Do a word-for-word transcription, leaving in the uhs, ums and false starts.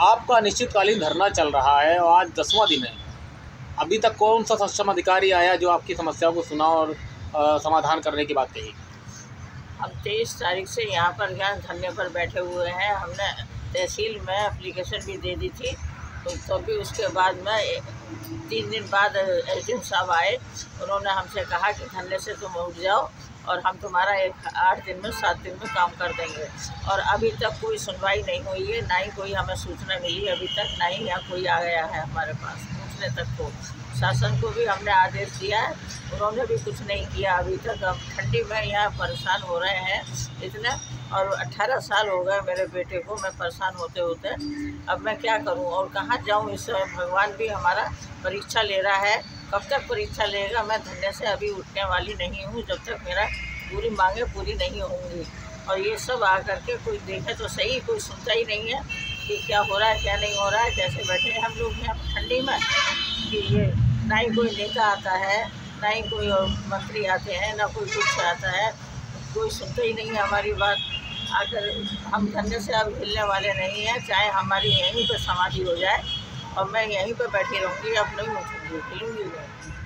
आपका अनिश्चितकालीन धरना चल रहा है और आज दसवां दिन है। अभी तक कौन सा सक्षम अधिकारी आया जो आपकी समस्याओं को सुना और आ, समाधान करने की बात कही? हम तेईस तारीख से यहाँ पर यहाँ धरने पर बैठे हुए हैं। हमने तहसील में एप्लीकेशन भी दे दी थी, तो तभी उसके बाद में तीन दिन बाद एसडीएम साहब आए। उन्होंने हमसे कहा कि धरने से तुम उठ जाओ और हम तुम्हारा एक आठ दिन में सात दिन में काम कर देंगे। और अभी तक कोई सुनवाई नहीं हुई है, ना ही कोई हमें सूचना मिली अभी तक, ना ही यहाँ कोई आ गया है हमारे पास पूछने तक को। शासन को भी हमने आदेश दिया है, उन्होंने भी कुछ नहीं किया अभी तक। हम ठंडी में यहाँ परेशान हो रहे हैं इतने, और अट्ठारह साल हो गए मेरे बेटे को मैं परेशान होते होते। अब मैं क्या करूँ और कहाँ जाऊँ? इस समय भगवान भी हमारा परीक्षा ले रहा है। कब तक परीक्षा लेगा? मैं धरने से अभी उठने वाली नहीं हूँ जब तक मेरा पूरी मांगें पूरी नहीं होंगी। और ये सब आकर के कोई देखे तो सही, कोई सुनता ही नहीं है कि क्या हो रहा है क्या नहीं हो रहा है। जैसे बैठे हैं हम लोग यहाँ ठंडी में कि ये ना ही कोई नेता आता है, ना ही कोई मंत्री आते हैं, ना कोई कुछ आता है, कोई सुनता ही नहीं है हमारी बात। आकर हम धरने से अब हिलने वाले नहीं हैं, चाहे हमारी यहीं पर समाधि हो जाए और मैं यहीं पर बैठी रहूँगी, अब नहीं उठूँगी, हिलूँगी नहीं।